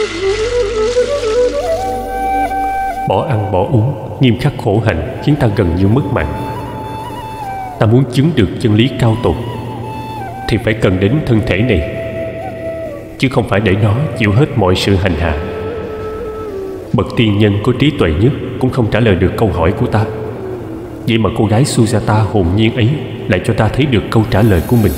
Bỏ ăn bỏ uống, nghiêm khắc khổ hạnh khiến ta gần như mất mạng. Ta muốn chứng được chân lý cao tột thì phải cần đến thân thể này, chứ không phải để nó chịu hết mọi sự hành hạ. Bậc tiên nhân có trí tuệ nhất cũng không trả lời được câu hỏi của ta. Vậy mà cô gái Sujata hồn nhiên ấy lại cho ta thấy được câu trả lời của mình.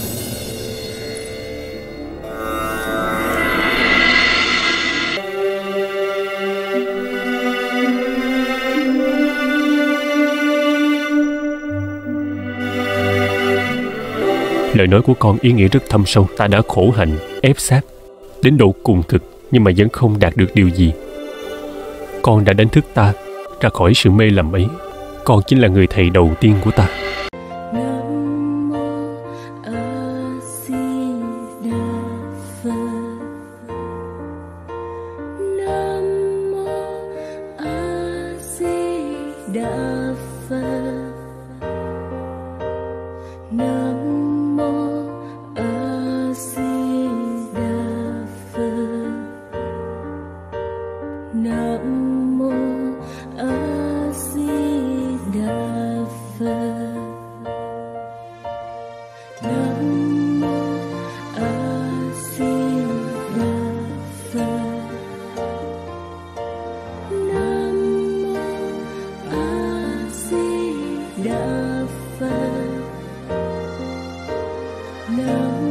Lời nói của con ý nghĩa rất thâm sâu. Ta đã khổ hạnh, ép sát đến độ cùng cực, nhưng mà vẫn không đạt được điều gì. Con đã đánh thức ta ra khỏi sự mê lầm ấy. Con chính là người thầy đầu tiên của ta. Nam